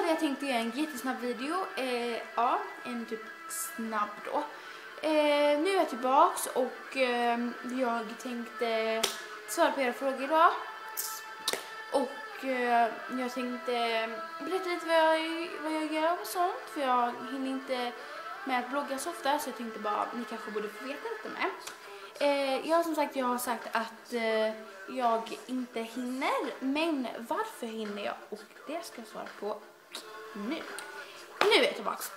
hade jag tänkt göra en jättesnabb video. Ja, en typ snabb då. Nu är jag tillbaks och jag tänkte svara på era frågor idag. Och jag tänkte berätta lite vad jag gör och sånt. För jag hinner inte med att blogga så ofta, så jag tänkte bara ni kanske borde få veta lite med. Jag har sagt att jag inte hinner, men varför hinner jag? Och det ska jag svara på nu. Nu är jag tillbaks.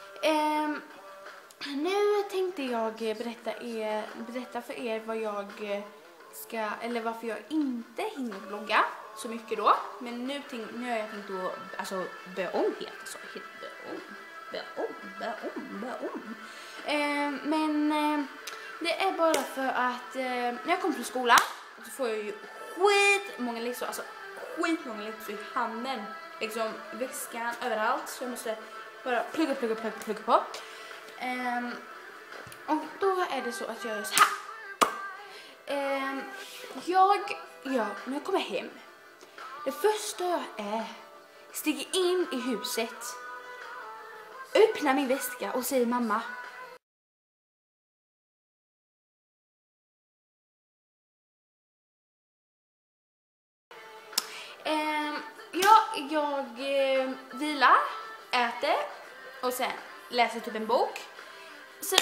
Nu tänkte jag berätta för er vad jag ska, eller varför jag inte hinner blogga så mycket då. Men nu har jag tänkt att börja om helt. Alltså, börja om. Men det är bara för att när jag kommer från skolan så får jag ju skitmånga läxor, i handen, liksom i väskan, överallt. Så jag måste bara plugga på. Och då är det så att jag gör så här. När jag kommer hem, det första jag stiger in i huset, öppnar min väska och säger mamma. Jag vilar, äter och sen läser typ en bok. Sen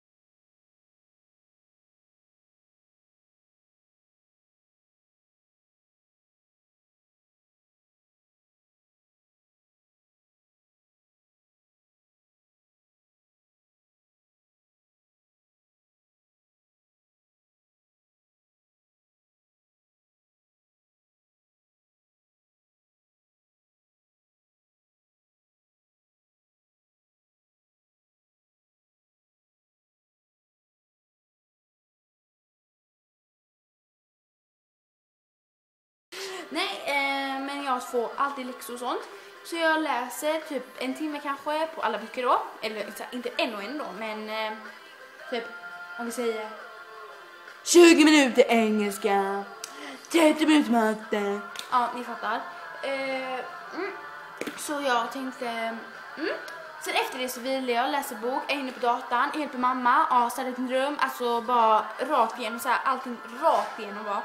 men jag får alltid läxor och sånt. Så jag läser typ en timme kanske på alla böcker då. Eller inte en då, men typ om vi säger 20 minuter engelska, 30 minuter matte. Ja, ni fattar. Så jag tänkte sen efter det så vill jag läsa bok, är inne på datan, hjälper mamma, ställer ett rum, alltså bara rakt igenom så här, allting rakt igenom bara.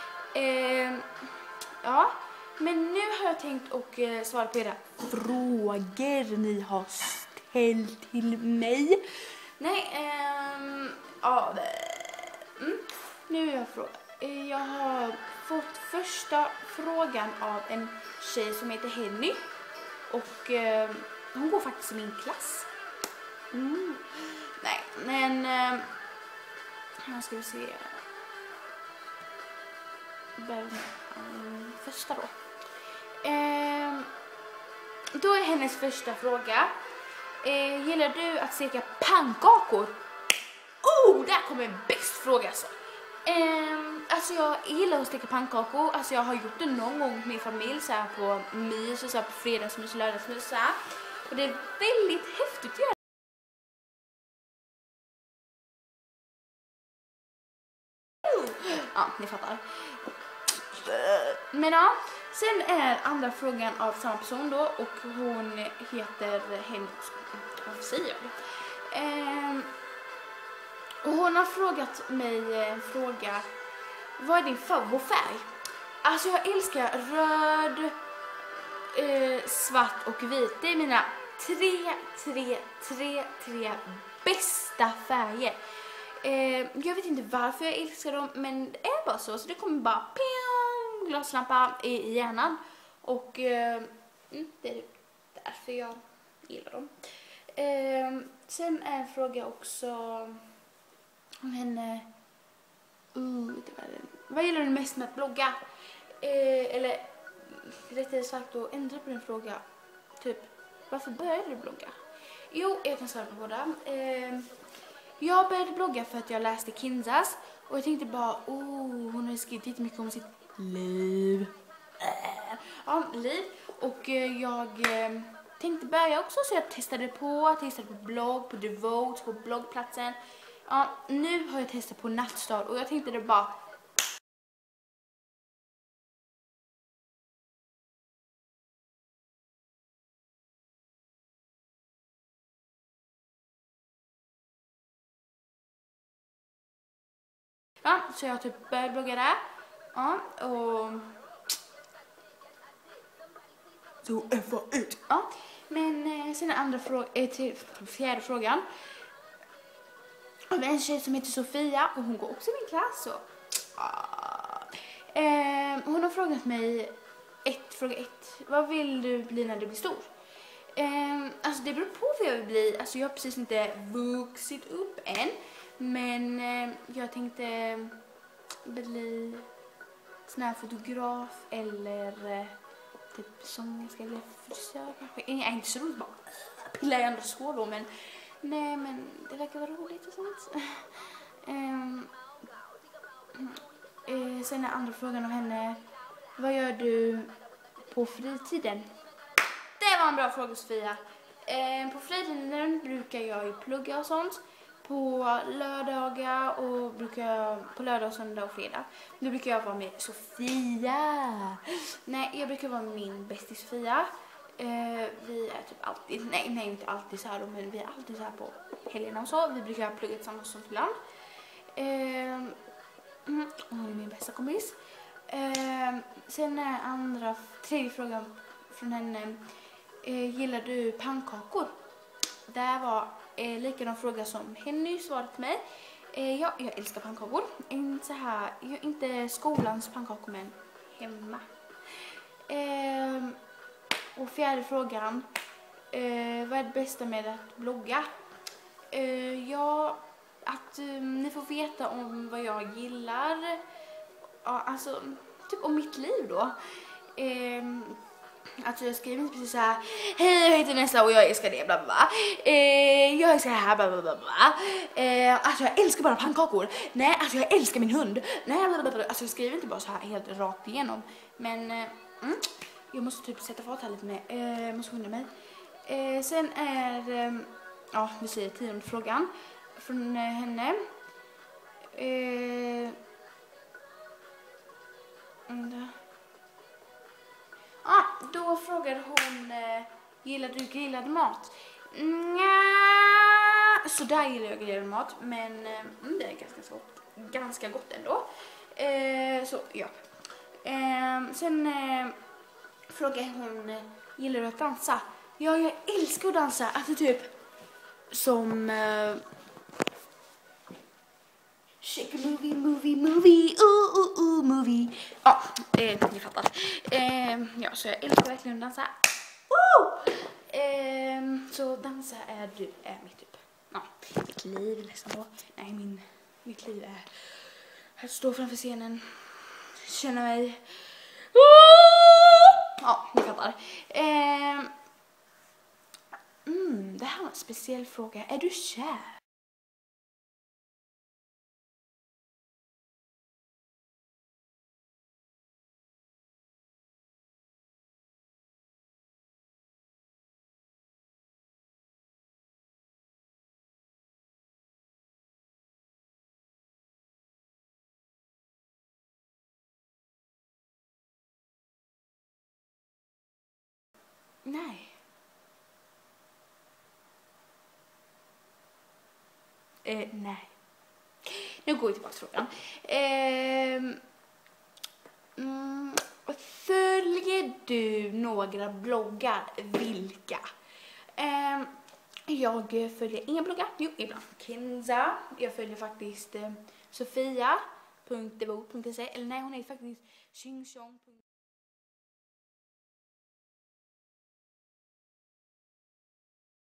Ja, men nu har jag tänkt att svara på era frågor ni har ställt till mig. Nu är jag frågan. Jag har fått första frågan av en tjej som heter Henny. Och hon går faktiskt i min klass. Nej, men här ska vi se. Första då. Då är hennes första fråga. Gillar du att steka pannkakor? Där kommer en bäst fråga alltså. Alltså jag gillar att steka pannkakor. Alltså jag har gjort det någon gång med min familj så här på mys och så här på fredagsmys och lördagsmys så här. Och det är väldigt häftigt att göra. Ja, ni fattar. Men ja, sen är andra frågan av samma person då, och hon heter vad säger jag? Och hon har frågat mig en fråga: vad är din favoritfärg? Alltså jag älskar röd, svart och vit. Det är mina tre bästa färger. Jag vet inte varför jag älskar dem, men det är bara så det kommer bara glaslampa i hjärnan. Och det är därför jag gillar dem. Sen är en fråga också om henne. Vad gillar du mest med att blogga? Eller rättare sagt då, ändra på den fråga. Typ, varför började du blogga? Jo, jag kan svara på båda. Jag började blogga för att jag läste Kinzas. Och jag tänkte bara, hon har skrivit jättemycket om sitt liv. Liv. Och jag tänkte börja också, så jag testade på blogg, på Devote, på bloggplatsen. Ja, nu har jag testat på Nattstad och jag tänkte det bara Ja, så jag typ började blogga där. Ja, och så ut. Ja, men sen andra till fjärde frågan. Av en tjej som heter Sofia och hon går också i min klass. Så. Hon har frågat mig fråga 1. Vad vill du bli när du blir stor? Alltså det beror på vad jag vill bli. Alltså jag har precis inte vuxit upp än. Men jag tänkte bli sån här fotograf eller typ sångerska eller frisör kanske. Inte så roligt bara. Pillar jag ändå så då, men nej, men det verkar vara roligt och sånt. Sen är andra frågan av henne. Vad gör du på fritiden? Det var en bra fråga, Sofia. På fritiden brukar jag ju plugga och sånt. På lördagar och på lördag, söndag och fredag. Nu brukar jag vara med Sofia. Nej, jag brukar vara med min bästis Sofia. Vi är typ alltid, nej inte alltid så här då, men vi är alltid så här på helgerna och så. Vi brukar plugga tillsammans som ibland. Hon är min bästa kompis. Sen är tredje frågan från henne. Gillar du pannkakor? Det var likadan fråga som Henny svarade till mig. Ja, jag älskar pannkakor. Inte skolans pannkakor, men hemma. Och fjärde frågan. Vad är det bästa med att blogga? Ja, att ni får veta om vad jag gillar. Ja, alltså, typ om mitt liv då. Alltså jag skriver inte precis så här: hej, jag heter Nessa och jag älskar det, bla bla bla. Jag älskar det här, bla bla bla bla. Alltså jag älskar bara pannkakor. Nej, alltså jag älskar min hund. Nej, bla bla bla. Alltså jag skriver inte bara så här helt rakt igenom. Men jag måste typ sätta fart här lite med. Jag måste skynda mig. Sen är ja, vi säger 10:e frågan från henne. Då frågar hon, gillar du grillad mat? Nja, så där gillar jag grillad mat, men det är ganska gott ändå. Så ja. Sen frågar hon, gillar du att dansa? Ja, jag älskar att dansa. Alltså typ som shake a movie, movie, movie. Ja, ni fattar. Ja, så jag älskar verkligen att dansa. Så dansa är mitt typ. Ja, mitt liv nästan då. Nej, mitt liv är att stå framför scenen, känna mig. Ja, ni fattar. Det här var en speciell fråga. Är du kär? Nej. Nej. Nu går vi tillbaka till frågan. Följer du några bloggar? Vilka? Jag följer inga bloggar. Jo, ibland Kenza. Jag följer faktiskt Sofia.devo.se. Eller nej, hon är faktiskt Xingxiong.